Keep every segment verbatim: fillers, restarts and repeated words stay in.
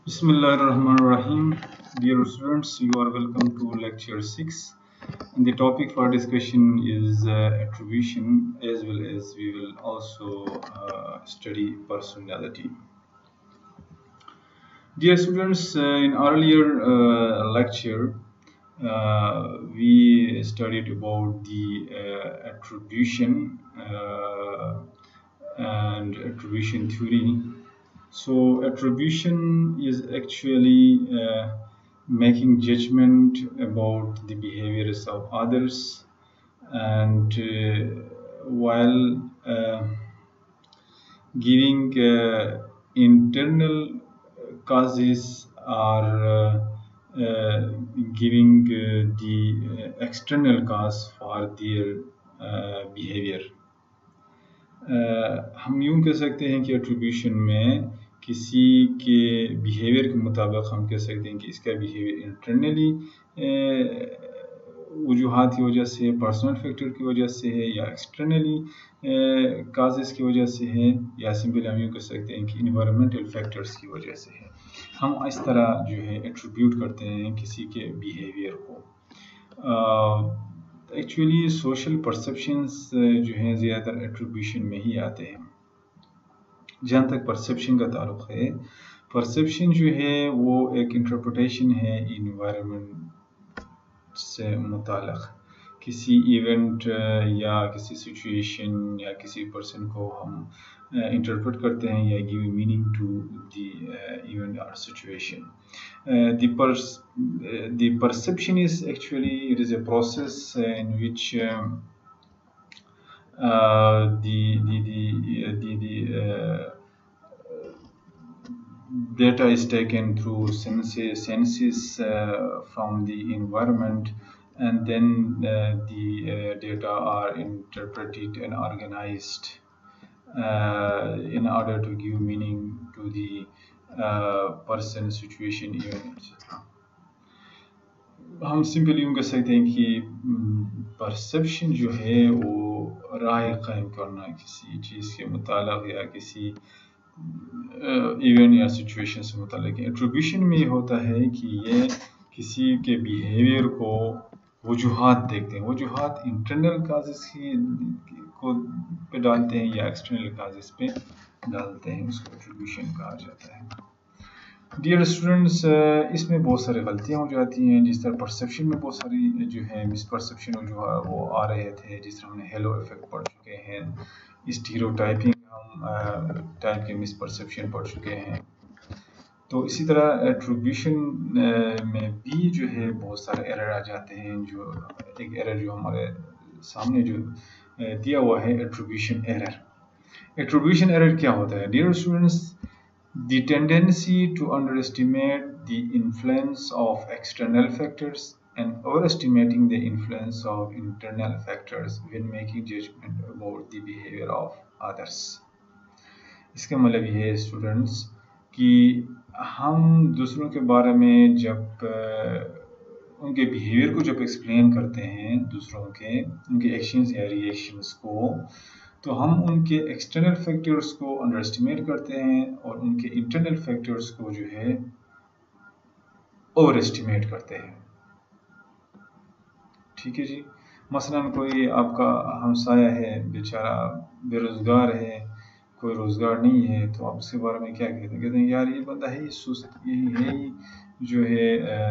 Bismillahirrahmanirrahim. Dear students, you are welcome to lecture six. And the topic for discussion is uh, attribution, as well as we will also uh, study personality. Dear students, uh, in earlier uh, lecture, uh, we studied about the uh, attribution uh, and attribution theory. So attribution is actually uh, making judgment about the behaviors of others, and uh, while uh, giving uh, internal causes or uh, uh, giving uh, the uh, external cause for their uh, behavior. हम यूँ कह सकते हैं कि attribution में किसी के behaviour के मुताबिक हम कह सकते हैं कि इसका बिहेवियर इंटरनली वजूहात की वजह से, पर्सनल फैक्टर की वजह से है, या एक्सटर्नली काजेस की वजह से है, या सिंपल हम यूँ कह सकते हैं कि इन्वायरमेंटल फैक्टर्स की वजह से है। हम इस तरह जो है एट्रीब्यूट करते हैं किसी के बिहेवियर को। एक्चुअली सोशल परसेप्शंस जो हैं ज़्यादातर एट्रीब्यूशन में ही आते हैं। जहाँ तक परसेप्शन का ताल्लुक़ है, परसेप्शन जो है वो एक इंटरप्रिटेशन है इन्वायरमेंट से मुताल्लिक़। किसी इवेंट या किसी सिचुएशन या किसी पर्सन को हम इंटरप्रेट करते हैं या give meaning to the event और situation. The pers uh, the perception is actually it is a process uh, in which um, uh, the the the the, the uh, data is taken through senses senses uh, from the environment, and then uh, the uh, data are interpreted and organized uh, in order to give meaning to the uh, person, situation, event, et cetera. हम simply यूँ कह सकते हैं कि perception जो है वो राय कायम करना किसी चीज़ के मुतालिक या किसी इवेंट या सिचुएशन से मुतालिक। एट्रीब्यूशन में ये होता है कि ये किसी के बिहेवियर को वजूहात देखते हैं, वजूहात इंटरनल काजेस की को पे डालते हैं या एक्सटर्नल काजेस पे डालते हैं, उसको एट्रीब्यूशन कहा जाता है। डियर स्टूडेंट्स, इसमें बहुत सारी गलतियाँ हो जाती हैं। जिस तरह परसेप्शन में बहुत सारी जो है मिसपरसेप्शन जो है वो आ रहे थे, जिस तरह हमने हेलो इफेक्ट पढ़ चुके हैं, स्टीरियोटाइपिंग हम टाइप के मिसपरसेप्शन पढ़ चुके हैं। तो इसी तरह एट्रीब्यूशन में भी जो है बहुत सारे एरर आ जाते हैं। जो एक एरर जो हमारे सामने जो दिया हुआ है, एट्रीब्यूशन एरर। एट्रीब्यूशन एरर क्या होता है? Dear students, the tendency to underestimate the influence of external factors and overestimating the influence of internal factors when making judgment about the behavior of others. इसका मतलब ये है स्टूडेंट्स कि हम दूसरों के बारे में जब उनके बिहेवियर को जब एक्सप्लेन करते हैं, दूसरों के उनके एक्शंस या रिएक्शंस को, तो हम उनके एक्सटर्नल फैक्टर्स को अंडर एस्टिमेट करते हैं और उनके इंटरनल फैक्टर्स को जो है ओवर एस्टिमेट करते हैं। ठीक है जी। मसलन कोई आपका हमसाया है, बेचारा बेरोज़गार है, कोई रोज़गार नहीं है, तो आप उसके बारे में क्या कहते हैं? कहते हैं यार ये बंदा है, सुस्त, यही है ही जो है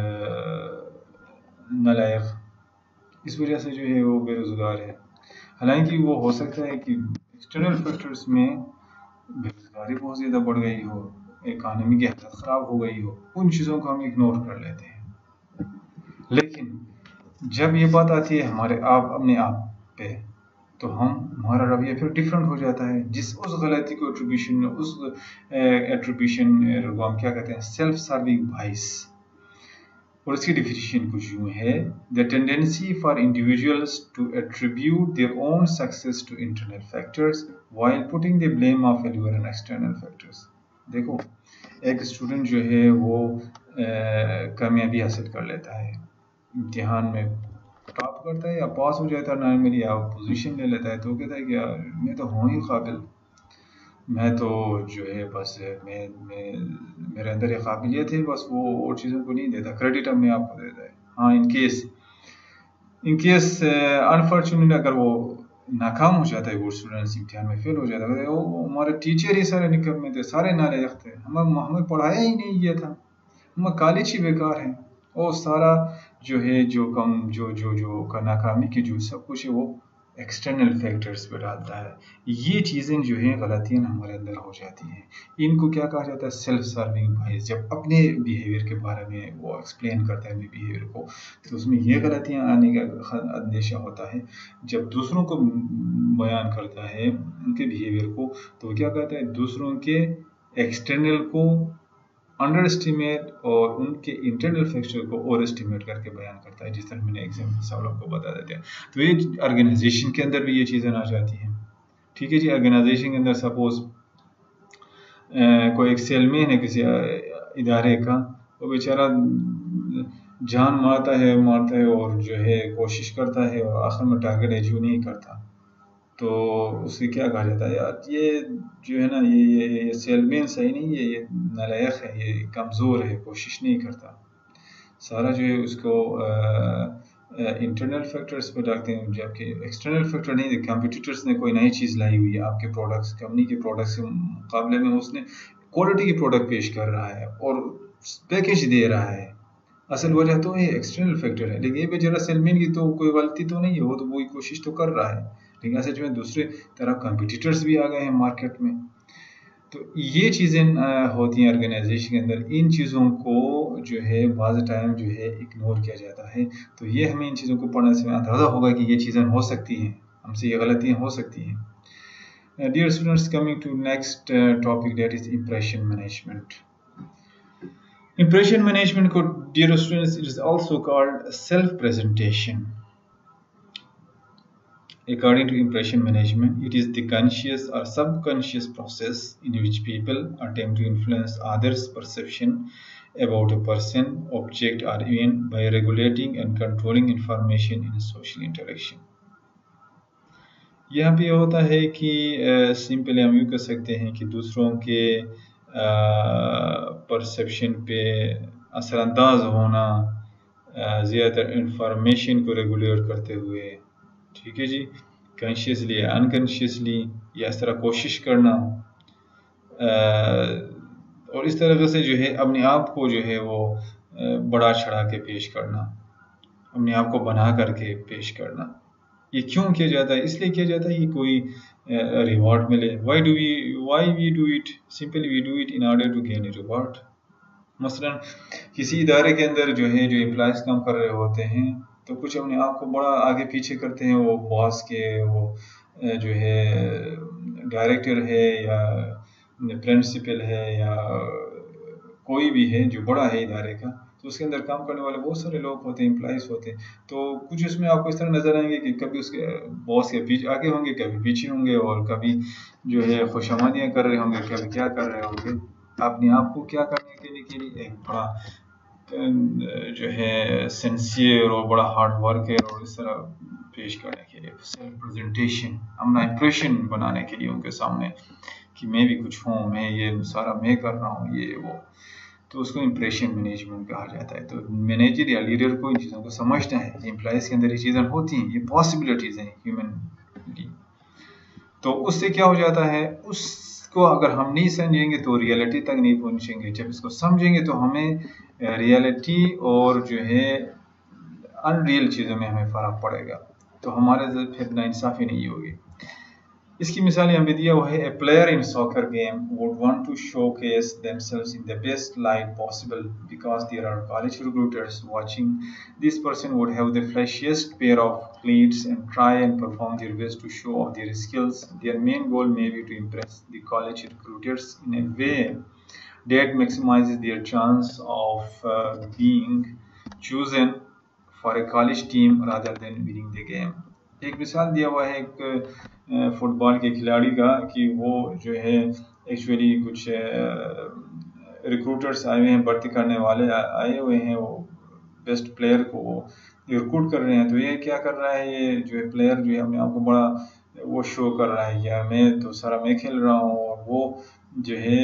नालायक, इस वजह से जो है वो बेरोज़गार है। हालांकि वो हो सकता है कि एक्सटर्नल फैक्टर्स में बेरोजगारी बहुत ज़्यादा बढ़ गई हो, इकॉनमी की हालत ख़राब हो गई हो, उन चीज़ों को हम इग्नोर कर लेते हैं। लेकिन जब ये बात आती है हमारे आप अपने आप पे, तो हम हमारा रवैया फिर डिफरेंट हो जाता है। जिस उस गलती को एट्रीब्यूशन उस एट्रीब्यूशन को हम क्या कहते हैं? सेल्फ सर्विंग बाइस। और इसकी डिफिनेशन कुछ यूँ है, the tendency for individuals to attribute their own success to internal factors while putting the blame of failure on external factors. देखो, एक स्टूडेंट जो है वो कामयाबी हासिल कर लेता है, इम्तिहान में टॉप करता है या पास हो जाता है नॉर्मली या पोजीशन ले लेता है, तो कहता है कि यार मैं तो हूँ ही काबिल। میں تو جو ہے بس میں میں میرے اندر یہ قابلیت ہے، بس وہ اور چیزوں کو نہیں دیتا، کریڈٹ اپنے آپ کو دیتا ہے. ہاں in case in case unfortunately اگر وہ ناکام ہو جاتا ہے، وہ اسٹوڈنٹس امتحان میں فیل ہو جاتا ہے، وہ ہمارے ٹیچر ہی سارے نکمے تھے، سارے نالے تھے، ہمیں ہمیں پڑھایا ہی نہیں یہ تھا، ہمیں کالج ہی بیکار ہیں. اور سارا جو ہے جو کم جو جو جو کا ناکامی کی جو سب کچھ ہے وہ ایکسٹرنل فیکٹرز پہ ڈالتا ہے. یہ چیزیں جو ہیں غلطیاں ہمارے اندر ہو جاتی ہیں. ان کو کیا کہا جاتا ہے؟ Self serving bias. جب اپنے بیہیویئر کے بارے میں وہ ایکسپلین کرتا ہے اپنے بیہیویئر کو، تو اس میں یہ غلطیاں آنے کا اندیشہ ہوتا ہے. جب دوسروں کو بیان کرتا ہے ان کے بیہیویئر کو، تو کیا کہتا ہے؟ دوسروں کے ایکسٹرنل کو انڈر اسٹیمیٹ اور ان کے انٹرنل فیکچر کو اوور اسٹیمیٹ کر کے بیان کرتا ہے، جس طرح میں نے ایگزامپل سب لوگ کو بتا دیتے ہیں. تو یہ آرگنائزیشن کے اندر بھی یہ چیزیں آ جاتی ہیں. ٹھیک ہے جی. آرگنائزیشن کے اندر سپوز کوئی ایک سیل مین ہے کسی ادارے کا، وہ بیچارہ جان مارتا ہے مارتا ہے اور جو ہے کوشش کرتا ہے اور آخر میں ٹارگیٹ اچیو نہیں کرتا، تو اسے کیا کہا جاتا ہے؟ یار یہ جو ہے نا یہ یہ یہ سیل مین صحیح نہیں ہے، یہ نالائق ہے، یہ کمزور ہے، کوشش نہیں کرتا. سارا جو ہے اس کو انٹرنل فیکٹرز پہ ڈالتے ہیں، جبکہ ایکسٹرنل فیکٹر نہیں ہے. کمپیٹیٹرز نے کوئی نئی چیز لائی ہوئی ہے آپ کے پروڈکٹس کمپنی کے پروڈکٹس کے مقابلے میں، اس نے کوالٹی کی پروڈکٹ پیش کر رہا ہے اور پیکیج دے رہا ہے. اصل وجہ تو یہ ایکسٹرنل فیکٹر ہے. لیکن یہ بیچارہ سیلمین کی تو کوئی غلطی تو نہیں ہے، وہ تو وہی کوشش تو کر رہا ہے، لیکن اصل میں دوسرے طرح کمپیٹیٹرز بھی آ گئے ہیں مارکیٹ میں. تو یہ چیزیں ہوتی ہیں آرگنائزیشن کے اندر. ان چیزوں کو جو ہے بعض ٹائم جو ہے اگنور کیا جاتا ہے. تو یہ ہمیں ان چیزوں کو پڑھنے سے اندازہ ہوگا کہ یہ چیزیں ہو سکتی ہیں، ہم سے یہ غلطیاں ہو سکتی ہیں. Dear students, coming to next topic, that is impression management. Impression management کو dear students it is also called self presentation. According to impression management, it is the conscious or subconscious process in which people attempt to influence others' perception about a person, object or event by regulating and controlling information in a social interaction. یہاں پہ یہ ہوتا ہے کہ simply ہم یوں کہہ سکتے ہیں کہ دوسروں کے پرسیپشن پہ اثر انداز ہونا زیادہ تر انفارمیشن کو ریگولیٹ کرتے ہوئے. ٹھیک ہے جی. کانشیسلی یا انکانشیسلی یا اس طرح کوشش کرنا، اور اس طرح سے جو ہے اپنے آپ کو جو ہے وہ بڑا چڑھا کے پیش کرنا، اپنے آپ کو بنا کر کے پیش کرنا. یہ کیوں کیا جاتا ہے؟ اس لیے کیا جاتا ہے کہ کوئی ریوارڈ ملے. Why do we why we do it simply we do it in order to gain a reward. مثلا کسی ادارے کے اندر جو ہے جو امپلائز کام کر رہے ہوتے ہیں، تو کچھ اپنے آپ کو بڑا آگے پیچھے کرتے ہیں. وہ باس کے وہ جو ہے ڈائریکٹر ہے یا پرنسپل ہے یا کوئی بھی ہے جو بڑا ہے ادارے کا، تو اس کے اندر کام کرنے والے بہت سارے لوگ ہوتے ہیں، امپلائز ہوتے ہیں. تو کچھ اس میں آپ کو اس طرح نظر آئیں گے کہ کبھی اس کے باس کے پیچھے آگے ہوں گے، کبھی پیچھے ہوں گے، اور کبھی جو ہے خوش آمدیاں کر رہے ہوں گے، کبھی کیا کر رہے ہوں گے. اپنے آپ کو کیا کرنے کے لیے کے لیے ایک بڑا جو ہے سنسیئر اور بڑا ہارڈ ورک ہے، اور اس طرح پیش کرنے کے لیے سیلف پریزنٹیشن، اپنا امپریشن بنانے کے لیے ان کے سامنے کہ میں بھی کچھ ہوں، میں یہ سارا میں کر رہا ہوں یہ وہ. تو اس کو امپریشن مینجمنٹ کہا جاتا ہے. تو مینیجر یا لیڈر کو ان چیزوں کو سمجھنا ہے کہ امپلائز کے اندر یہ چیزیں ہوتی ہیں، یہ پاسبلٹیز ہیں ہیومن. تو اس سے کیا ہو جاتا ہے، اس کو اگر ہم نہیں سمجھیں گے تو ریئلٹی تک نہیں پہنچیں گے. جب اس کو سمجھیں گے تو ہمیں ریئلٹی اور جو ہے ان ریئل چیزوں میں ہمیں فرق پڑے گا، تو ہمارے پھر نا انصافی نہیں ہوگی. اس کی مثال یہاں پہ دیا ہوا ہے. A player in soccer game would want to showcase themselves in the best light possible because there are college recruiters watching. This person would have the flashiest pair of cleats and try and perform their best to show off their skills. Their main goal may be to impress the college recruiters in a way that maximizes their chance of uh, being chosen for a college team rather than winning the game. ایک مثال دیا ہوا ہے ایک fit بال کے کھلاڑی کا کہ وہ جو ہے ایکچولی کچھ ریکروٹرس آئے ہوئے ہیں، بھرتی کرنے والے آئے ہوئے ہیں، وہ بیسٹ پلیئر کو وہ ریکروٹ کر رہے ہیں. تو یہ کیا کر رہا ہے، یہ جو ہے پلیئر جو ہے اپنے آپ کو بڑا وہ شو کر رہا ہے، یا میں تو سارا میں کھیل رہا ہوں اور وہ جو ہے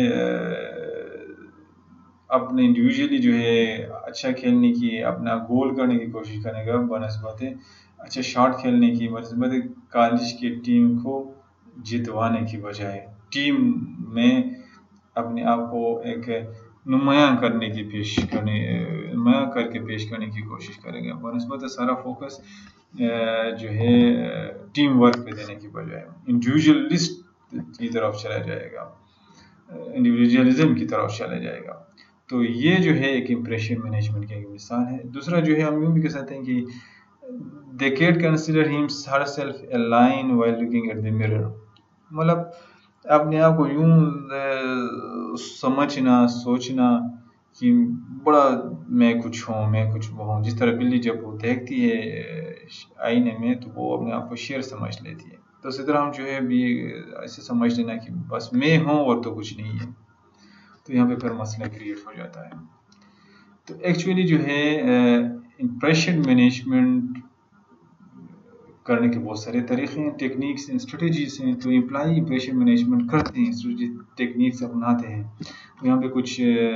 اپنے انڈیویجولی جو ہے اچھا کھیلنے کی، اپنا گول کرنے کی کوشش کرے گا بنسبت اچھا شاٹ کھیلنے کی، بنسبت کالج کی ٹیم کو جتوانے کی بجائے ٹیم میں اپنے آپ کو ایک نمایاں کرنے کی پیش کرنے نمایاں کر کے پیش کرنے کی کوشش کرے گا، بنسبت سارا فوکس جو ہے ٹیم ورک پہ دینے کی بجائے انڈیویجولسٹ کی طرف چلا جائے گا، انڈیویجولزم کی طرف چلا جائے گا۔ تو یہ جو ہے ایک امپریشن مینجمنٹ کی ایک مثال ہے۔ دوسرا جو ہے ہم یوں بھی کہہ سکتے ہیں کہ they can't consider him herself a line while looking at the mirror، مطلب اپنے آپ کو یوں سمجھنا سوچنا کہ بڑا میں کچھ ہوں میں کچھ وہ ہوں، جس طرح بلی جب وہ دیکھتی ہے آئینے میں تو وہ اپنے آپ کو شیر سمجھ لیتی ہے، تو اسی طرح ہم جو ہے بھی ایسے سمجھ لینا کہ بس میں ہوں اور تو کچھ نہیں ہے، تو یہاں پہ پھر مسئلہ کریٹ ہو جاتا ہے۔ تو ایکچولی جو ہے امپریشن مینجمنٹ کرنے کے بہت سارے طریقے ہیں، ٹیکنیکس ہیں، اسٹریٹجیز ہیں، تو امپلائی امپریشن مینجمنٹ کرتے ہیں، اسٹریٹجی ٹیکنیکس اپناتے ہیں۔ تو یہاں پہ کچھ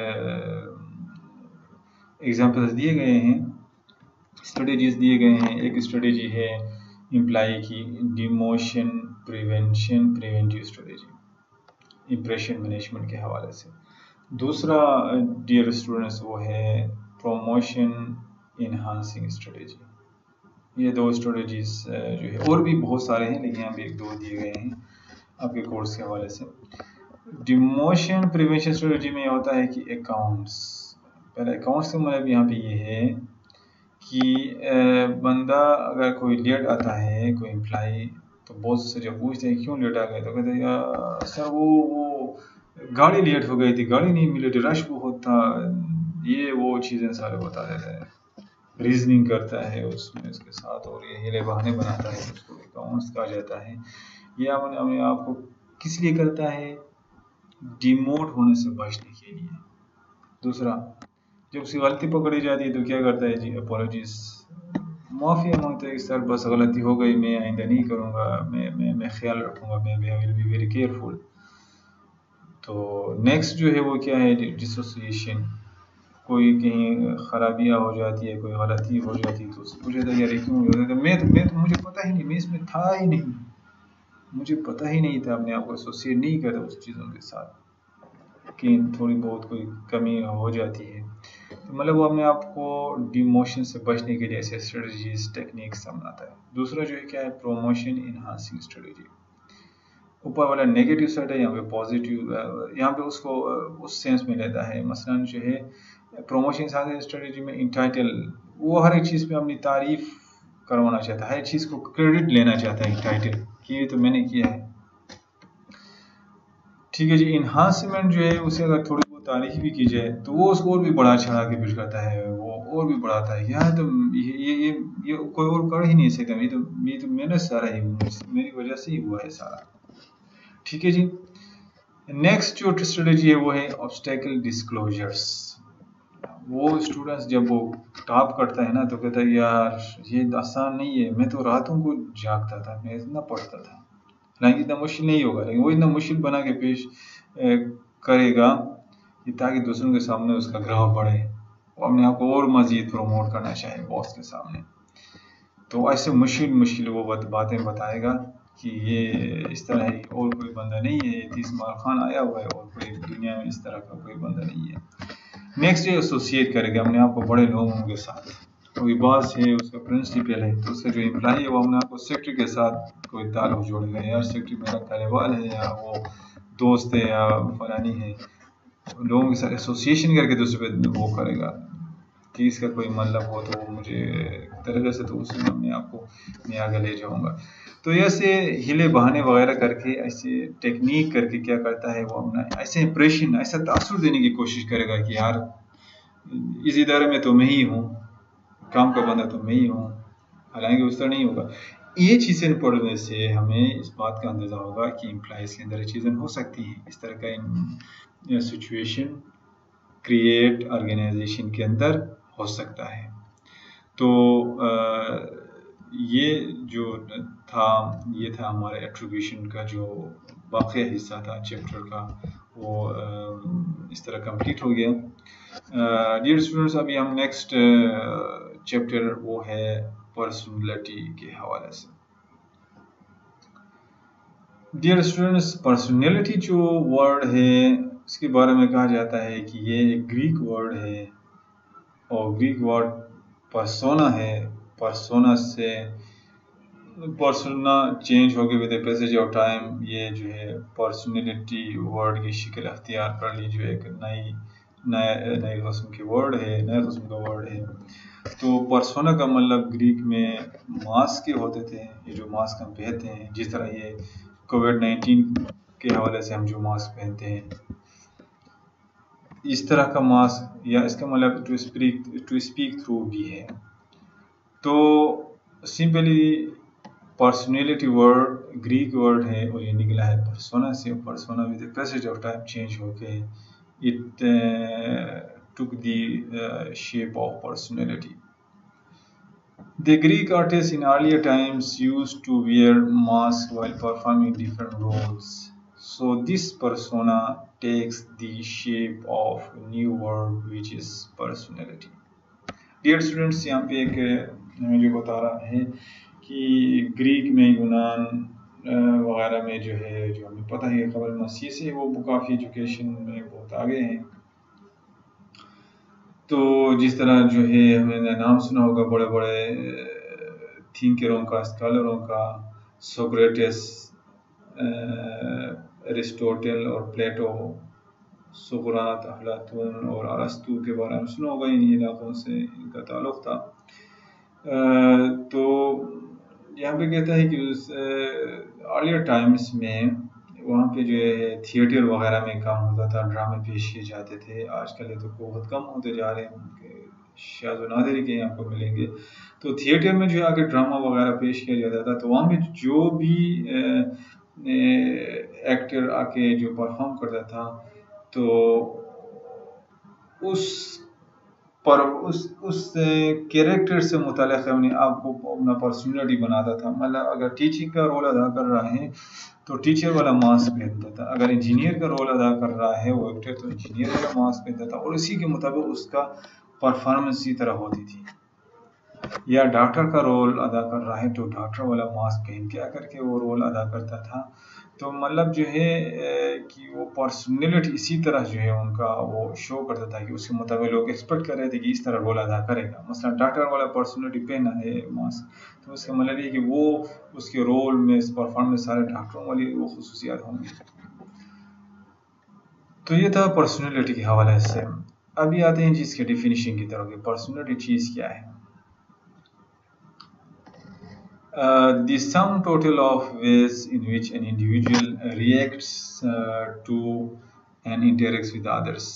ایگزامپلز دیے گئے ہیں، اسٹریٹجیز دیے گئے ہیں۔ ایک اسٹریٹجی ہے امپلائی کی demotion prevention preventive strategy impression management کے حوالے سے۔ دوسرا ڈیئر اسٹوڈنٹس وہ ہے پروموشن انہانسنگ اسٹریٹجی۔ یہ دو اسٹریٹجیز جو ہے اور بھی بہت سارے ہیں لیکن یہاں پہ ایک دو دیے گئے ہیں آپ کے کورس کے حوالے سے۔ ڈیموشن پریونشن اسٹریٹجی میں یہ ہوتا ہے کہ اکاؤنٹس، پہلے اکاؤنٹس کا مطلب یہاں پہ یہ ہے کہ بندہ اگر کوئی لیٹ آتا ہے کوئی امپلائی تو بہت سے جب پوچھتے ہیں کیوں لیٹ آ گئے تو کہتے ہیں یا سر وہ وہ گاڑی لیٹ ہو گئی تھی، گاڑی نہیں ملی تھی، رش بہت تھا، یہ وہ چیزیں سارے بتا دیتا ہے، ریزننگ کرتا ہے اس میں اس کے ساتھ، اور یہ ہیلے بہانے بناتا ہے، اس کو اکاؤنٹس کہا جاتا ہے۔ یہ اپنے آپ کو کس لیے کرتا ہے؟ ڈیموٹ ہونے سے بچنے کے لیے۔ دوسرا جب اس کی غلطی پکڑی جاتی ہے تو کیا کرتا ہے؟ جی اپولوجیز، معافی مانگتا ہے کہ سر بس غلطی ہو گئی، میں آئندہ نہیں کروں گا، میں میں میں خیال رکھوں گا، میں ول بی ویری کیئرفل۔ تو نیکسٹ جو ہے وہ کیا ہے؟ ڈسوسیشن، کوئی کہیں خرابیاں ہو جاتی ہے، کوئی غلطی ہو جاتی ہے تو اس سے پوچھا تھا یار کیوں ہو جاتا ہے؟ میں تو میں تو مجھے پتہ ہی نہیں، میں اس میں تھا ہی نہیں، مجھے پتہ ہی نہیں تھا، اپنے آپ کو ایسوسیٹ نہیں کرتا اس چیزوں کے ساتھ کہ تھوڑی بہت کوئی کمی ہو جاتی ہے۔ تو مطلب وہ اپنے آپ کو ڈیموشن سے بچنے کے لیے ایسے اسٹریٹجیز ٹیکنیکس اپناتا ہے۔ دوسرا جو ہے کیا ہے؟ Promotion enhancing strategy. اوپر والا نیگیٹو سائڈ ہے، یہاں پہ پازیٹیو، یہاں پہ اس کو اس سینس میں لیتا ہے۔ مثلاً جو ہے پروموشن انہانسنگ اسٹریٹجی میں انٹائٹل، وہ ہر ایک چیز پہ اپنی تعریف کروانا چاہتا ہے، ہر ایک چیز کو کریڈٹ لینا چاہتا ہے، انٹائٹل کہ یہ تو میں نے کیا ہے۔ ٹھیک ہے جی۔ انہانسمنٹ جو ہے اسے اگر تھوڑی بہت تعریف بھی کی جائے تو وہ اس کو اور بھی بڑا چڑھا کے پیش کرتا ہے، وہ اور بھی بڑھاتا ہے کہ ہاں تو یہ یہ یہ کوئی اور کر ہی نہیں سکتا، یہ تو یہ تو میں نے سارا ہی میری وجہ سے ہی ہوا ہے سارا۔ ٹھیک ہے جی۔ نیکسٹ جو اسٹریٹجی ہے وہ ہے آبسٹیکل ڈسکلوجرس۔ وہ اسٹوڈنٹس جب وہ ٹاپ کرتا ہے نا تو کہتا ہے یار یہ آسان نہیں ہے، میں تو راتوں کو جاگتا تھا، میں اتنا پڑھتا تھا، حالانکہ اتنا مشکل نہیں ہوگا، لیکن وہ اتنا مشکل بنا کے پیش کرے گا کہ تاکہ دوسروں کے سامنے اس کا گراف بڑھے، وہ اپنے آپ کو اور مزید پروموٹ کرنا چاہے باس کے سامنے، تو ایسے مشکل مشکل وہ باتیں بتائے گا کہ یہ اس طرح ہے، اور کوئی بندہ نہیں ہے، تیس مار خان آیا ہوا ہے اور کوئی دنیا میں اس طرح کا کوئی بندہ نہیں ہے۔ نیکسٹ یہ ایسوسیٹ کرے گا اپنے آپ کو بڑے لوگوں کے ساتھ، کوئی باس ہے، اس کا پرنسپل ہے، تو اس کا جو امپلائی ہے وہ اپنے آپ کو سیکٹری کے ساتھ کوئی تعلق جوڑے گا، یا سیکٹری میرا طالبان ہے، یا وہ دوست ہے، یا فلانی ہے، لوگوں کے ساتھ ایسوسیشن کر کے دوسرے پہ وہ کرے گا کہ اس کا کوئی مطلب ہو تو وہ مجھے طریقے سے تو اس میں اپنے آپ کو میں آگے لے جاؤں گا۔ تو ایسے ہلے بہانے وغیرہ کر کے، ایسے ٹیکنیک کر کے کیا کرتا ہے وہ اپنا ایسے امپریشن، ایسا تاثر دینے کی کوشش کرے گا کہ یار اس ادارے میں تو میں ہی ہوں، کام کا بندہ تو میں ہی ہوں، حالانکہ اس طرح نہیں ہوگا۔ یہ چیزیں پڑھنے سے ہمیں اس بات کا اندازہ ہوگا کہ امپلائیز کے اندر یہ چیزیں ہو سکتی ہیں، اس طرح کا سچویشن کریٹ آرگنائزیشن کے اندر ہو سکتا ہے۔ تو یہ جو تھا یہ تھا ہمارے ایٹریبیوشن کا جو باقی حصہ تھا چیپٹر کا وہ اس طرح کمپلیٹ ہو گیا. ڈیئر اسٹوڈنٹس ابھی ہم نیکسٹ چیپٹر وہ ہے پرسنالٹی کے حوالے سے. ڈیئر اسٹوڈنٹس پرسنالٹی جو ورڈ ہے اس کے بارے میں کہا جاتا ہے کہ یہ ایک گریک ورڈ ہے اور گریک ورڈ پرسونا ہے. پرسونا سے پرسونا چینج ہو گئی ود پیسج آف ٹائم. یہ جو ہے پرسنالٹی ورڈ کی شکل اختیار کر لی جو ایک نئی نئے نئے قسم کی ورڈ ہے نئے قسم کا ورڈ ہے. تو پرسونا کا مطلب گریک میں ماسک کے ہوتے تھے. یہ جو ماسک ہم پہنتے ہیں جس طرح یہ کووڈ نائنٹین کے حوالے سے ہم جو ماسک پہنتے ہیں اس طرح کا ماسک یا اس کا مطلب to speak to speak through بھی ہے. تو simply personality word Greek word ہے اور یہ نکلا ہے پرسونا سے. Persona with the passage of time change ہو کے it took the shape of personality. The Greek artists in earlier times used to wear masks while performing different roles. So this persona takes the shape of a new word which is personality. Dear students یہاں پہ ایک ہمیں جو بتا رہا ہے کہ Greek میں یونان وغیرہ میں جو ہے جو ہمیں پتہ ہے قبل مسیح سے وہ کافی ایجوکیشن میں بہت آگے ہیں. تو جس طرح جو ہے ہمیں نے نام سنا ہوگا بڑے بڑے تھنکروں کا اسکالروں کا سوکریٹس ارسطوٹل اور پلیٹو سقراط افلاطون اور ارسطو کے بارے میں سنا ہوگا. انہی علاقوں سے ان کا تعلق تھا. تو یہاں پہ کہتا ہے کہ ارلیئر ٹائمز میں وہاں پہ جو ہے تھیٹر وغیرہ میں کام ہوتا تھا ڈرامے پیش کیے جاتے تھے. آج کل یہ تو بہت کم ہوتے جا رہے ہیں شاذ و نادر کے آپ کو ملیں گے. تو تھیٹر میں جو ہے آگے ڈرامہ وغیرہ پیش کیا جاتا تھا تو وہاں میں جو بھی ایکٹر آ کے جو پرفارم کرتا تھا تو اس پر اس اس کیریکٹر سے متعلق اپنے آپ کو اپنا پرسنالٹی بناتا تھا. مطلب اگر ٹیچنگ کا رول ادا کر رہا ہے تو ٹیچر والا ماسک پہنتا تھا. اگر انجینئر کا رول ادا کر رہا ہے وہ ایکٹر تو انجینئر والا ماسک پہنتا تھا اور اسی کے مطابق اس کا پرفارمنس اسی طرح ہوتی تھی. یا ڈاکٹر کا رول ادا کر رہا ہے تو ڈاکٹر والا ماسک پہن کے آ کر کے وہ رول ادا کرتا تھا. تو مطلب جو ہے کہ وہ پرسنالٹی اسی طرح جو ہے ان کا وہ شو کرتا تھا کہ اس کے مطابق لوگ ایکسپیکٹ کر رہے تھے کہ اس طرح رول ادا کرے گا. مثلا ڈاکٹر والا پرسنالٹی پہنا ہے ماسک تو اس کا مطلب یہ کہ وہ اس کے رول میں اس پرفارمنس سارے ڈاکٹروں والی وہ خصوصیات ہوں گی. تو یہ تھا پرسنالٹی کے حوالے سے. ابھی آتے ہیں جس کے ڈیفینیشن کی طرف کہ پرسنالٹی چیز کیا ہے. Uh, the sum total of ways in which an individual reacts uh, to and interacts with others.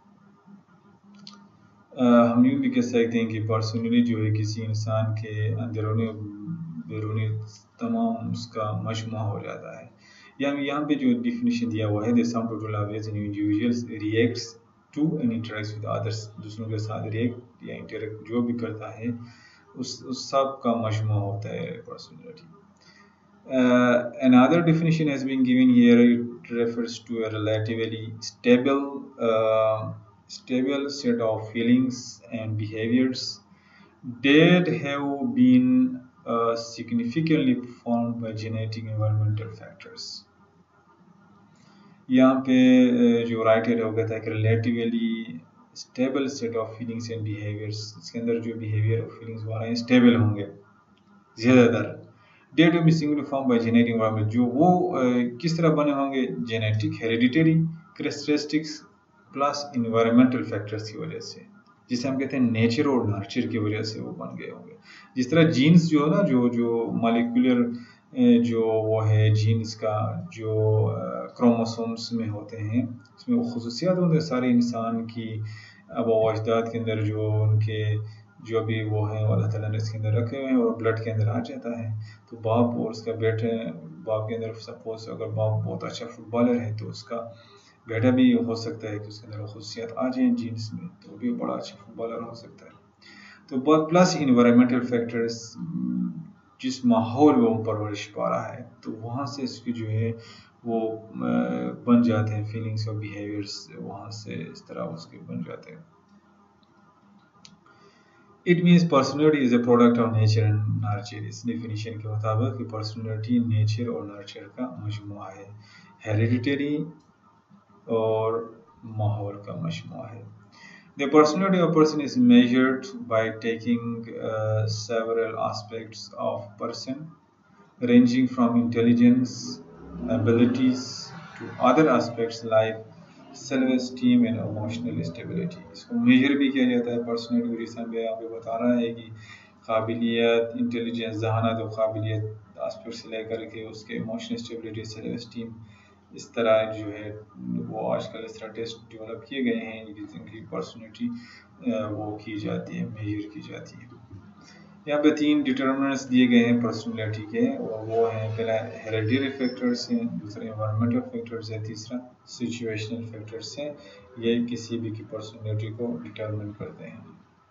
uh, ہم یوں بھی کہہ سکتے ہیں کہ پرسنلی جو ہے کسی انسان کے اندرونی بیرونی تمام اس کا مجموعہ ہو جاتا ہے. یعنی یہاں پہ جو ڈیفینیشن دیا ہوا ہے the sum total of ways in individuals reacts to and interacts with others. دوسروں کے ساتھ ریئیکٹ یا انٹریکٹ جو بھی کرتا ہے اس, اس سب کا مجموعہ ہوتا ہے personality. Uh, another definition has been given here. It refers to a relatively stable uh, stable set of feelings and behaviors that have been uh, significantly formed by genetic and environmental factors. یہاں پہ جو writer ہے وہ کہتا ہے کہ relatively stable set of feelings and behaviours. اس کے اندر جو بیہیویئر اور فیلنگس وہ ہیں اسٹیبل ہوں گے زیادہ تر. That to be singly form by genetic environment جو وہ کس طرح بنے ہوں گے genetic hereditary characteristics plus environmental factors کی وجہ سے جسے ہم کہتے ہیں نیچر اور نرچر کی وجہ سے وہ بن گئے ہوں گے. جس طرح جینز جو ہے نا جو جو مالیکولر جو وہ ہے جینز کا جو کروموسومس میں ہوتے ہیں اس میں وہ خصوصیات ہوتے ہیں سارے انسان کی آبا و اجداد کے اندر جو ان کے جو بھی وہ ہیں اللہ تعالیٰ نے اس کے اندر رکھے ہوئے ہیں اور بلڈ کے اندر آ جاتا ہے. تو باپ اور اس کا بیٹے باپ کے اندر سپوز اگر باپ بہت اچھا فٹ بالر ہے تو اس کا بیٹا بھی ہو سکتا ہے کہ اس کے اندر خصوصیات آ جائیں جینس میں تو بھی بڑا اچھا فٹ بالر ہو سکتا ہے. تو بہت پلس انوائرمنٹل فیکٹرز جس ماحول میں وہ پرورش پا رہا ہے تو وہاں سے اس کی جو ہے وہ بن جاتے ہیں، فیلنگس اور بیہیویئرس وہاں سے اس طرح اس کے بن جاتے ہیں. It means personality is a product of nature and nurture. اس ڈیفینیشن کے مطابق کہ پرسنالٹی نیچر اور نرچر کا مجموعہ ہے، ہیریڈیٹری اور ماحول کا مجموعہ ہے. The personality of a person is measured by taking uh, several aspects of person, ranging from intelligence, abilities to other aspects like self-esteem and emotional stability. اس کو میجر بھی کیا جاتا ہے پرسنالٹی، جیسے ہم یہاں پہ بتا رہا ہے کہ قابلیت، انٹیلیجنس، ذہانت و قابلیت آسپیکٹ سے لے کر کے اس کے ایموشنل اسٹیبلٹی، سیلف اسٹیم، اس طرح جو ہے وہ آج کل اس طرح ٹیسٹ ڈیولپ کیے گئے ہیں جن کی پرسنالٹی وہ کی جاتی ہے، میجر کی جاتی ہے. یہاں پہ تین ڈٹرمنٹس دیے گئے ہیں پرسنالٹی کے، اور وہ ہیں پہلا ہیریڈیٹری فیکٹرس ہیں، دوسرا انوائرمنٹل فیکٹرس ہے، تیسرا سچویشنل فیکٹرس ہیں. یہ کسی بھی کی پرسنالٹی کو ڈٹرمن کرتے ہیں.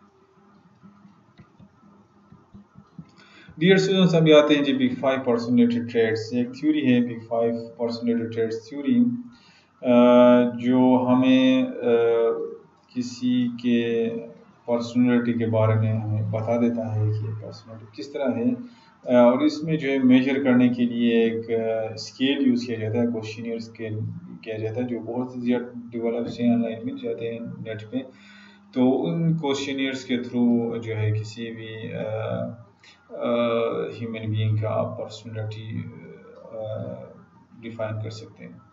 ڈیئر اسٹوڈنٹس، ابھی آتے ہیں جی بگ فائیو پرسنالٹی ٹریٹس. ایک تھیوری ہے big five personality traits theory, جو ہمیں کسی کے پرسنالٹی کے بارے میں ہمیں بتا دیتا ہے کہ پرسنالٹی کس طرح ہے. اور اس میں جو ہے میجر کرنے کے لیے ایک اسکیل یوز کیا جاتا ہے، کوشچنیئر اسکیل کیا جاتا ہے، جو بہت زیادہ ڈیولپ سے آن لائن مل جاتے ہیں نیٹ پہ. تو ان کوشچنیئرس کے تھرو جو ہے کسی بھی ہیومن بینگ کا آپ پرسنالٹی ڈیفائن کر سکتے ہیں.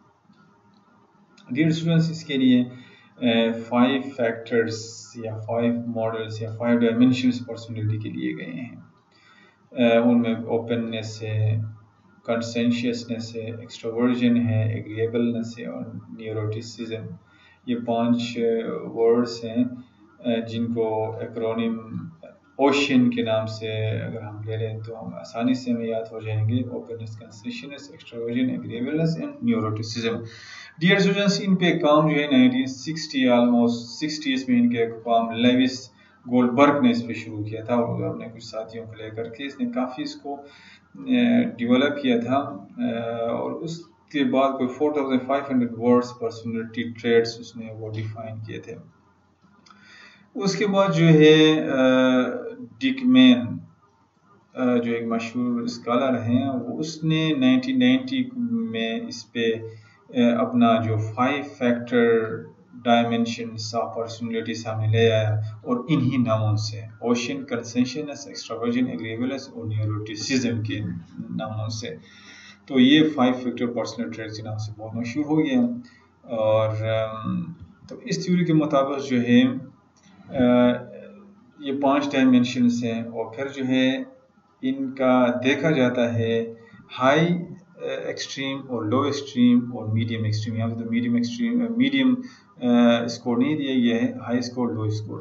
ڈیئر اسٹوڈنٹس، اس کے لیے فائیو فیکٹرز یا فائیو ماڈلس یا فائیو ڈائمینشنس پرسنالٹی کے لیے گئے ہیں. ان میں اوپننس ہے، کنسینشیسنس ہے، ایکسٹروورژن ہے، ایگریبلنس ہے اور نیوروٹیسزم. یہ پانچ ورڈس ہیں جن کو ایکرونیم اوشین کے نام سے اگر ہم لے لیں تو ہم آسانی سے ہمیں یاد ہو جائیں گے. Openness, conscientiousness, extraversion, agreeableness and neuroticism. Dear students, ان پہ کام جو ہے نائنٹین سکسٹی آلموسٹ سکسٹیز میں ان کے کام لیوس گولڈبرگ نے اس پہ شروع کیا تھا، اور اپنے کچھ ساتھیوں کو لے کر کے اس نے کافی اس کو ڈیولپ کیا تھا. اور اس کے بعد کوئی four thousand five hundred words personality traits اس نے وہ ڈیفائن کیے تھے. اس کے بعد جو ہے ڈک مین جو ایک مشہور اسکالر ہیں، وہ اس نے نائنٹین نائنٹی میں اس پہ اپنا جو five factor dimensions of personality سامنے لے آیا، اور انہی ناموں سے اوشین، کنسینشیسنس، ایکسٹروورژن، ایگریبلنس اور نیوروٹیسزم کے ناموں سے. تو یہ فائیو فیکٹر پرسنالٹی ٹریٹ کے نام سے بہت مشہور ہو گیا. اور تو اس تھیوری کے مطابق جو ہے یہ پانچ ڈائمینشنس ہیں، اور پھر جو ہے ان کا دیکھا جاتا ہے ہائی ایکسٹریم اور لو ایکسٹریم اور میڈیم ایکسٹریم. یہاں پہ تو میڈیم ایکسٹریم میڈیم اسکور نہیں دیا گیا ہے، high score, low score.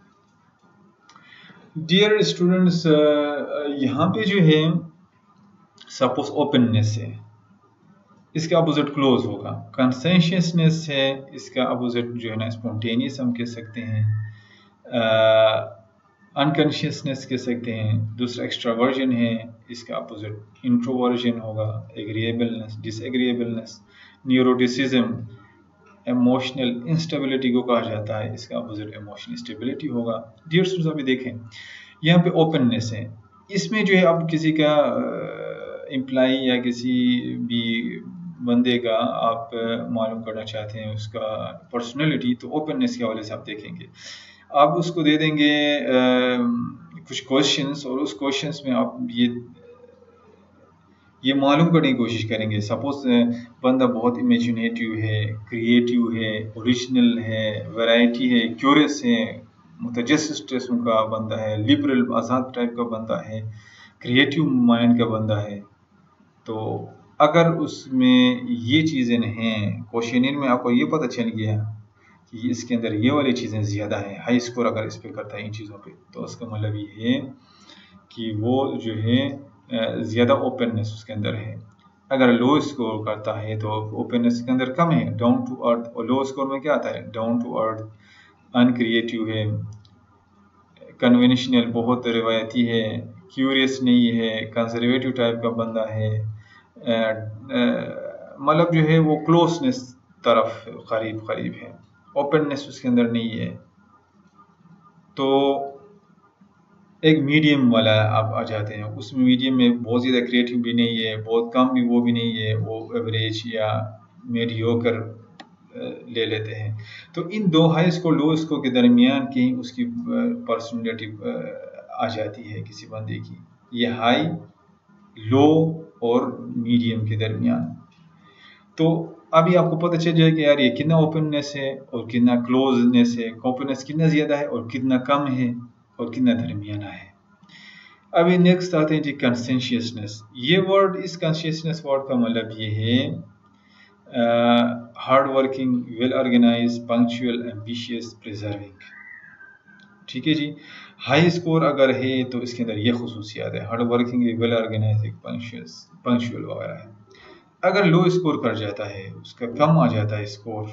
Dear students, یہاں پہ جو ہے سپوز اوپننس ہے، اس کا اپوزٹ کلوز ہوگا. کنسینشیسنس ہے، اس کا اپوزٹ جو ہے نا اسپونٹینیس ہم کہہ سکتے ہیں، انکانشیسنس کہہ سکتے ہیں. دوسرا ایکسٹراورژن ہے، اس کا اپوزٹ انٹروورژن ہوگا. ایگریبلنس، ڈس ایگریبلنس. نیوروٹیسزم ایموشنل انسٹیبلٹی کو کہا جاتا ہے، اس کا اپوزٹ ایموشنل اسٹیبلٹی ہوگا. ڈیئر اسٹوڈنٹس، ابھی دیکھیں یہاں پہ اوپننس ہے، اس میں جو ہے اب کسی کا امپلائی یا کسی بھی بندے کا آپ معلوم کرنا چاہتے ہیں اس کا پرسنالٹی، تو اوپننس کے حوالے سے آپ دیکھیں گے. آپ اس کو دے دیں گے کچھ کوشچنس، اور اس کوشچنس میں آپ یہ یہ معلوم کرنے کی کوشش کریں گے. سپوز بندہ بہت امیجنیٹیو ہے، کریٹیو ہے، اوریجنل ہے، ویرائٹی ہے، کیورس ہے، متجسس قسم کا بندہ ہے، لبرل آزاد ٹائپ کا بندہ ہے، کریٹیو مائنڈ کا بندہ ہے. تو اگر اس میں یہ چیزیں ہیں، کوشچنیر میں آپ کو یہ پتہ چل گیا کہ اس کے اندر یہ والی چیزیں زیادہ ہیں، ہائی اسکور اگر اس پہ کرتا ہے ان چیزوں پہ، تو اس کا مطلب یہ ہے کہ وہ جو ہے زیادہ اوپننس اس کے اندر ہے. اگر لو اسکور کرتا ہے تو اوپننس کے اندر کم ہے، ڈاؤن ٹو ارتھ. اور لو اسکور میں کیا آتا ہے؟ Down to earth, uncreative ہے، کنونشنل بہت روایتی ہے، کیوریس نہیں ہے، کنزرویٹو ٹائپ کا بندہ ہے، مطلب جو ہے وہ کلوزنس طرف قریب قریب ہے، اوپننس اس کے اندر نہیں ہے. تو ایک میڈیم والا آپ آ جاتے ہیں، اس میڈیم میں بہت زیادہ کریٹو بھی نہیں ہے، بہت کم بھی وہ بھی نہیں ہے، وہ ایوریج یا میڈیوکر لے لیتے ہیں. تو ان دو ہائی اسکور لو اسکور کے درمیان کی اس کی پرسنالٹی آ جاتی ہے کسی بندے کی، یہ ہائی، لو اور میڈیم کے درمیان. تو ابھی آپ کو پتہ چل جائے کہ یار یہ کتنا اوپننس ہے اور کتنا کلوزنس ہے، اوپننس کتنا زیادہ ہے اور کتنا کم ہے اور کتنا درمیانہ ہے. ابھی نیکسٹ آتے ہیں جی کنسنشیسنس. یہ ورڈ، اس کنسنشیسنس ورڈ کا مطلب یہ ہے hard working, well organise, punctual, ambitious, persevering. ٹھیک ہے جی. ہائی اسکور اگر ہے تو اس کے اندر یہ خصوصیات ہے، hard working, well organise, punctual وغیرہ ہے. اگر لو اسکور کر جاتا ہے، اس کا کم آ جاتا ہے اسکور،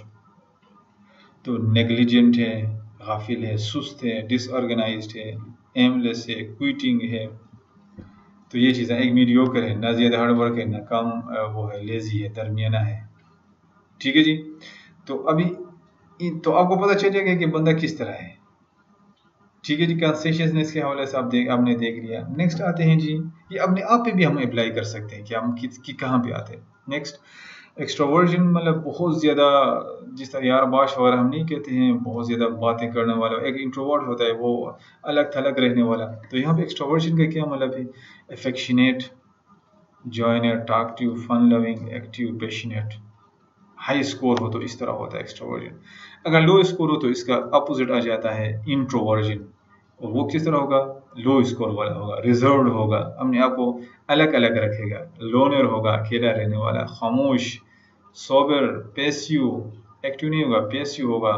تو نیگلیجنٹ ہے، غافل ہے، سست ہے، ڈس آرگنائزڈ ہے، ایم لیس ہے، کوئٹنگ ہے. تو یہ چیزیں ایک میڈیوکر ہے، نہ زیادہ ہارڈ ورک ہے نہ کم وہ ہے، لیزی ہے، درمیانہ ہے. ٹھیک ہے جی. تو ابھی تو آپ کو پتہ چل جائے گا کہ بندہ کس طرح ہے. ٹھیک ہے جی. کنسنشیسنس کے حوالے سے آپ دیکھ آپ نے دیکھ لیا. نیکسٹ آتے ہیں جی، یہ اپنے آپ پہ بھی ہم اپلائی کر سکتے ہیں کہ ہم کی کہاں پہ آتے ہیں. نیکسٹ ایکسٹروورژن، مطلب بہت زیادہ، جس طرح یار باش وغیرہ ہم نہیں کہتے ہیں، بہت زیادہ باتیں کرنے والا. ایک انٹروورٹ ہوتا ہے وہ الگ تھلگ رہنے والا. تو یہاں پہ ایکسٹروورژن کا کیا مطلب ہے؟ Affectionate, joiner, talkative, fun loving, active, passionate. High score ہو تو اس طرح ہوتا ہے ایکسٹروورژن. اگر لو اسکور ہو تو اس کا اپوزٹ آ جاتا ہے انٹروورژن. اور وہ کس طرح ہوگا؟ لو اسکور والا ہوگا، ریزروڈ ہوگا، اپنے آپ کو الگ الگ رکھے گا، لونر ہوگا، اکیلا رہنے والا، خاموش، سوبر، پیسیو. ایکٹیو نہیں ہوگا، پیسیو ہوگا،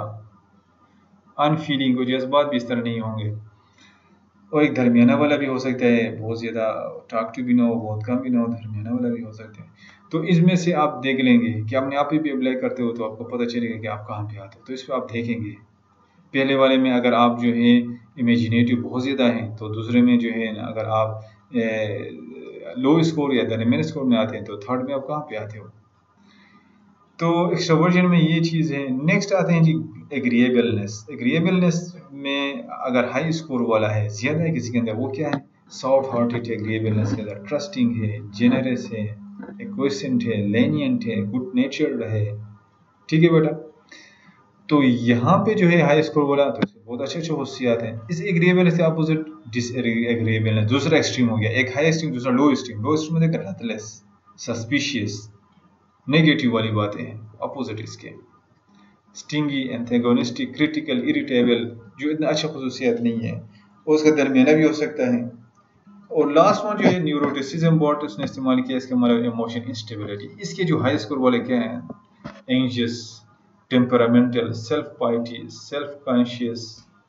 ان فیلنگ، جذبات بھی اس طرح نہیں ہوں گے. اور ایک درمیانہ والا بھی ہو سکتا ہے، بہت زیادہ ٹاکٹیو بھی نہ ہو، بہت کم بھی نہ ہو، درمیانہ والا بھی ہو سکتا ہے. تو اس میں سے آپ دیکھ لیں گے کہ اپنے آپ ہی بھی اپلائی کرتے ہو تو آپ کو پتہ چلے گا کہ آپ کہاں پہ آتے ہو. تو اس پہ آپ دیکھیں گے. پہلے والے میں اگر آپ جو ہے امیجنیٹو بہت زیادہ ہیں، تو دوسرے میں جو ہے اگر آپ لو اسکور یا درمیان اسکور میں آتے ہیں تو تھرڈ میں آپ کہاں پہ آتے ہو. تو ایکسٹروورژن میں یہ چیز ہے. نیکسٹ آتے ہیں جی ایگریبلنس. ایگریبلنس میں اگر ہائی اسکور والا ہے، زیادہ ہے کسی کے اندر، وہ کیا ہے؟ سافٹ ہارٹیڈ ہے ایگریبلنس کے اندر، ٹرسٹنگ ہے، جنرس ہے، ایکویسنٹ ہے، لینینٹ ہے، گڈ نیچرڈ ہے. ٹھیک ہے بیٹا. تو یہاں پہ جو ہے ہائی اسکور والا تو بہت اچھے اچھے خصوصیات ہیں. اس ایگریبلنس کے اپوزٹ ڈس ایگریبلنس، دوسرا ایکسٹریم ہو گیا. ایک ہائی اسٹریم، دوسرا لو اسٹریم. لو اسٹریم میں دیکھ ریتھلیس، سسپیشیس، نیگیٹو والی باتیں ہیں، اپوزٹ اس کے. سٹنگی، انتھیگونسٹک، کریٹیکل، اریٹیبل، جو اتنا اچھا خصوصیات نہیں ہے. اور اس کا درمیانہ بھی ہو سکتا ہے. اور لاسٹ ون جو ہے نیوروٹیسزم ورڈ اس نے استعمال کیا، اس کا مطلب ایموشن انسٹیبلٹی. اس کے جو ہائی اسکور والے کیا ہیں؟ Anxious, temperamental, self pity, self conscious,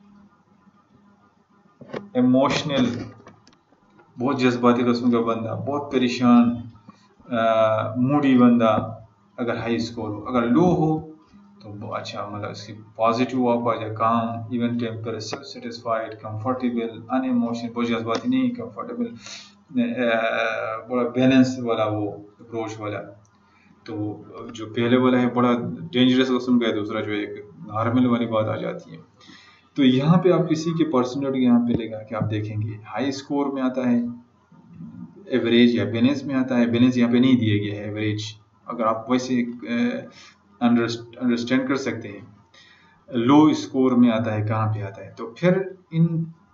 emotional, بہت جذباتی قسم کا بندہ، بہت پریشان، موڈی بندہ اگر ہائی اسکور ہو. اگر لو ہو تو اچھا، مطلب اس کی پازیٹیو آپ آ جائے، کام، even temper, self satisfied, comfortable, unemotional, بہت جذباتی نہیں، کمفرٹیبل، بڑا بیلنس والا، وہ اپروچ والا. تو جو پہلے والا ہے بڑا ڈینجرس قسم کا ہے، دوسرا جو ایک نارمل والی بات آ جاتی ہے. تو یہاں پہ آپ کسی کے پرسنالٹی یہاں پہ لے گا کہ آپ دیکھیں گے ہائی اسکور میں آتا ہے، ایوریج یا بیلنس میں آتا ہے. بیلنس یہاں پہ نہیں دیا گیا ہے، ایوریج اگر آپ ویسے انڈرسٹینڈ کر سکتے ہیں. لو اسکور میں آتا ہے، کہاں پہ آتا ہے؟ تو پھر ان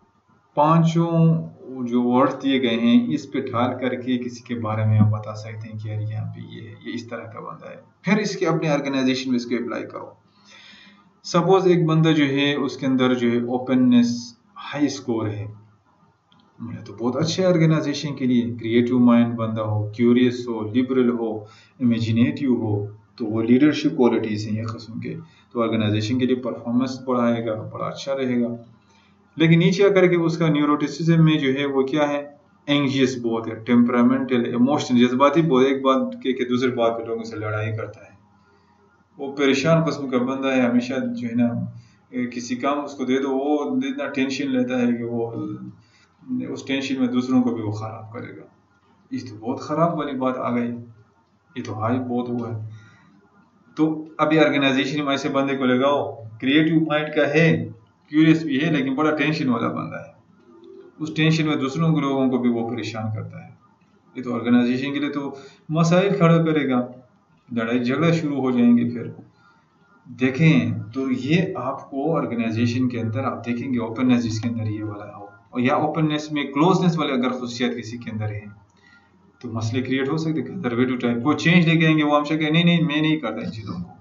پانچوں جو ورڈ دیے گئے ہیں اس پہ ڈھال کر کے کسی کے بارے میں آپ بتا سکتے ہیں کہ یار یہاں پہ یہ ہے، یہ اس طرح کا بندہ ہے. پھر اس کے اپنے آرگنائزیشن میں اس کو اپلائی کرو. سپوز ایک بندہ جو ہے اس کے اندر جو ہے اوپننس ہائی اسکور ہے، تو بہت اچھے آرگنائزیشن کے لیے. کریٹو مائنڈ بندہ ہو، کیوریس ہو، لبرل ہو، امیجنیٹیو ہو، تو وہ لیڈرشپ کوالٹیز ہیں یہ قسم کے. تو آرگنائزیشن کے لیے پرفارمنس بڑھائے گا، بڑا اچھا رہے گا. لیکن نیچے آ کر کے اس کا نیوروٹیسزم میں جو ہے وہ کیا ہے؟ اینگزیس بہت ہے، ٹیمپرامنٹل، ایموشنل، جذباتی بہت، ایک بات کے کہ دوسرے بات پہ لوگوں سے لڑائی کرتا ہے. وہ پریشان قسم کا بندہ ہے، ہمیشہ جو ہے نا کسی کام اس کو دے دو وہ اتنا ٹینشن لیتا ہے کہ وہ اس ٹینشن میں دوسروں کو بھی وہ خراب کرے گا. اس تو بہت خراب والی بات آ گئی. یہ تو ہائی بہت ہوا ہے. تو ابھی آرگنائزیشن میں ایسے بندے کو لگاؤ کریٹو مائنڈ کا ہے, کیوریس بھی ہے, لیکن بڑا ٹینشن والا بندہ ہے. اس ٹینشن میں دوسروں کے لوگوں کو بھی وہ پریشان کرتا ہے. یہ تو آرگنائزیشن کے لیے تو مسائل کھڑا کرے گا, لڑائی جھگڑا شروع ہو جائیں گے. پھر دیکھیں تو یہ آپ کو آرگنائزیشن کے اندر آپ دیکھیں گے اوپننس جس کے اندر یہ والا ہو, اور یا اوپننس میں کلوزنس والے اگر خصوصیات کسی کے اندر ہیں تو مسئلے کریٹ ہو سکتے. کنزرویٹو ٹائپ وہ چینج لے کے آئیں گے, وہ ہم سے کہیں نہیں نہیں میں نہیں کرتا ان چیزوں کو,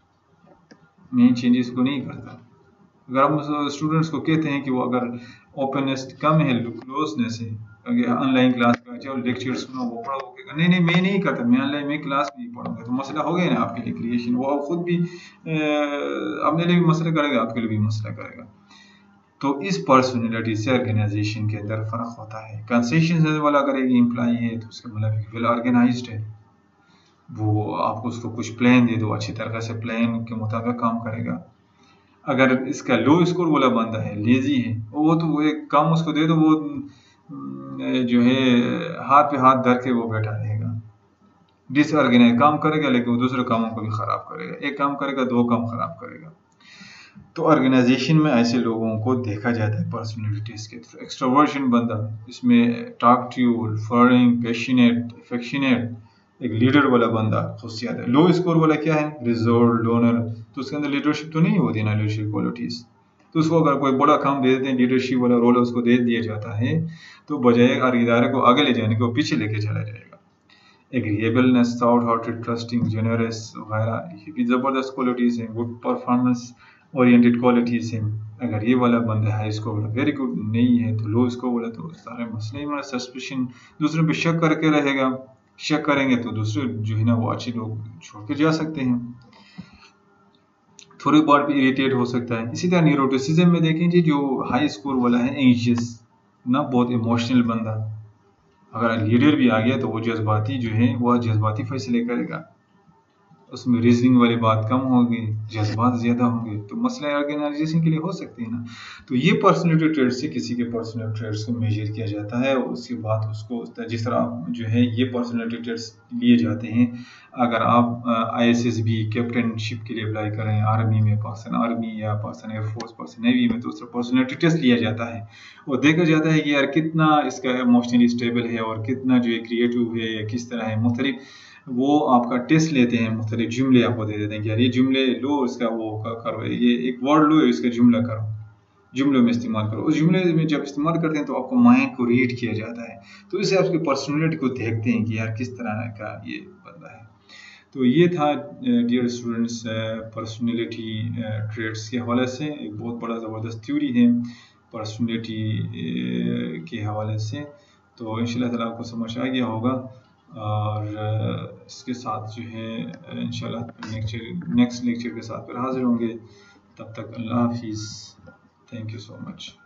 میں ان چینجز کو نہیں کرتا. اگر ہم اسٹوڈنٹس کو کہتے ہیں کہ وہ اگر اوپننس کم ہے, کلوزنس ہے, آن لائن کلاس کا چاہے لیکچر سنو وہ پڑھو, نہیں نہیں میں نہیں کرتا, میں آن لائن میں کلاس نہیں پڑھوں گا, تو مسئلہ ہو گیا نا آپ کے لیے کریشن. وہ خود بھی اپنے لیے بھی مسئلہ کرے گا, آپ کے لیے بھی مسئلہ کرے گا. تو اس پرسنالٹی سے آرگنائزیشن کے اندر فرق ہوتا ہے. کنسیشن والا اگر ایک امپلائی ہے تو اس کا مطلب ویل آرگنائزڈ ہے, وہ آپ کو اس کو کچھ پلان دے دو اچھی طرح سے پلان کے مطابق کام کرے گا. اگر اس کا لو اسکور والا بندہ ہے, لیزی ہے, وہ تو وہ ایک کام اس کو دے دو وہ جو ہے ہاتھ پہ ہاتھ دھر کے وہ بیٹھا رہے گا. ڈس آرگنائز کام کرے گا لیکن وہ دوسرے کاموں کو بھی خراب کرے گا, ایک کام کرے گا دو کام خراب کرے گا. تو آرگنائزیشن میں ایسے لوگوں کو دیکھا جاتا ہے پرسنالٹیز کے تھرو. ایکسٹروورشن بندہ, اس میں ٹاکٹیو, فرنگ, پیشنیٹ, افیکشنیٹ, ایک لیڈر والا بندہ خصوصیات ہے. لو اسکور والا کیا ہے, ریزورٹ, ڈونر, تو اس کے اندر لیڈرشپ تو نہیں ہوتی نا, لیڈرشپ کوالٹیز. تو اس کو اگر کوئی بڑا کام دے دیتے ہیں, لیڈرشپ والا رول اس کو دے دیا جاتا ہے, تو بجائے ادارے کو آگے لے جانے کے وہ پیچھے لے کے چلا جائے گا. ایگریبلنس, تھاؤٹ ہارٹڈ, ٹرسٹنگ, جنرس وغیرہ, یہ بھی زبردست کوالٹیز ہیں. گڈ پرفارمنس اورینٹیڈ کوالٹیز ہیں. اگر یہ والا بندہ ہے اس کو ویری گڈ نہیں ہے تو لو اس کو بولا تو سارے مسئلے میں سسپیشن, دوسروں پہ شک کر کے رہے گا. شک کریں گے تو دوسرے جو ہے نا وہ اچھے لوگ چھوڑ کے جا سکتے ہیں. تھوڑی بار بھی اریٹیٹ ہو سکتا ہے. اسی طرح نیوروٹیسزم میں دیکھیں جی, جو ہائی اسکور والا ہے اینشیس نا, بہت ایموشنل بندہ, اگر لیڈر بھی آ گیا تو وہ جذباتی جو ہے وہ جذباتی فیصلے کرے گا, اس میں ریزننگ والی بات کم ہوگی, جذبات زیادہ ہوں گے, تو مسئلہ آرگنائزیشن کے لیے ہو سکتے ہیں نا. تو یہ پرسنالٹی ٹریٹ سے کسی کے پرسنل ٹریٹس کو میجر کیا جاتا ہے, اور اس کے بعد اس کو جس طرح جو ہے یہ پرسنالٹی ٹریٹس لیے جاتے ہیں. اگر آپ I S S B captainship کے لیے اپلائی کریں آرمی میں, پاکستان آرمی یا Pakistan air force, Pakistan navy میں, تو اس کا پرسنالٹی ٹیسٹ لیا جاتا ہے, اور دیکھا جاتا ہے کہ یار کتنا اس کا ایموشنلی اسٹیبل ہے, اور کتنا جو ہے کریٹو ہے, یا کس طرح ہے. مختلف وہ آپ کا ٹیسٹ لیتے ہیں, مختلف جملے آپ کو دے دیتے ہیں کہ یار یہ جملے لو, اس کا وہ کرو, یہ ایک ورڈ لو, اس کا جملہ کرو, جملوں میں استعمال کرو. اس جملے میں جب استعمال کرتے ہیں تو آپ کو مائنڈ کو ریڈ کیا جاتا ہے, تو اس سے آپ کی پرسنالٹی کو دیکھتے ہیں کہ یار کس طرح کا یہ بندہ ہے. تو یہ تھا ڈیئر اسٹوڈنٹس پرسنالٹی ٹریٹس کے حوالے سے. ایک بہت بڑا زبردست تھیوری ہے پرسنالٹی کے حوالے سے. تو ان شاء اللہ تعالیٰ آپ کو سمجھ آ گیا ہوگا, اور اس کے ساتھ جو ہے انشاءاللہ نیکسٹ لیکچر کے ساتھ پھر حاضر ہوں گے. تب تک اللہ حافظ. Thank you so much.